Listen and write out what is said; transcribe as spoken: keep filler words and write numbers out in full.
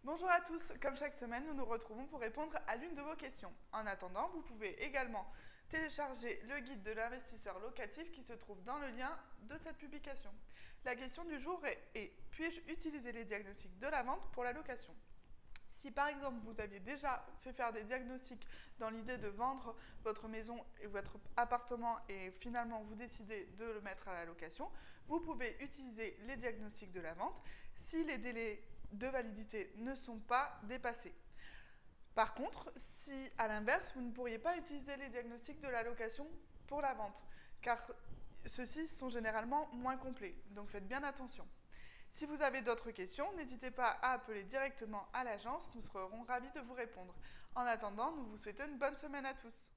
Bonjour à tous, comme chaque semaine, nous nous retrouvons pour répondre à l'une de vos questions. En attendant, vous pouvez également télécharger le guide de l'investisseur locatif qui se trouve dans le lien de cette publication. La question du jour est, est puis-je utiliser les diagnostics de la vente pour la location ? Si par exemple vous aviez déjà fait faire des diagnostics dans l'idée de vendre votre maison et votre appartement et finalement vous décidez de le mettre à la location, vous pouvez utiliser les diagnostics de la vente si les délais de validité ne sont pas dépassés. Par contre, si à l'inverse, vous ne pourriez pas utiliser les diagnostics de la location pour la vente, car ceux-ci sont généralement moins complets, donc faites bien attention. Si vous avez d'autres questions, n'hésitez pas à appeler directement à l'agence, nous serons ravis de vous répondre. En attendant, nous vous souhaitons une bonne semaine à tous.